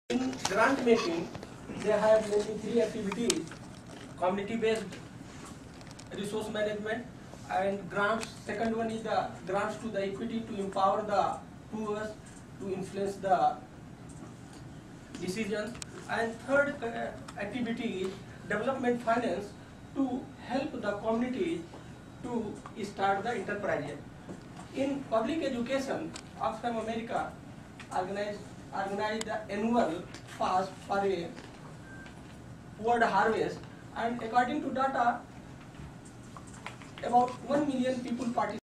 In grant making, they have mainly three activities: community-based resource management and grants. Second one is the grants to the equity to empower the poor to influence the decisions. And third activity is development finance to help the community to start the enterprise. In public education, Oxfam America organized the annual fast for a world harvest, and according to data, about 1 million people participated.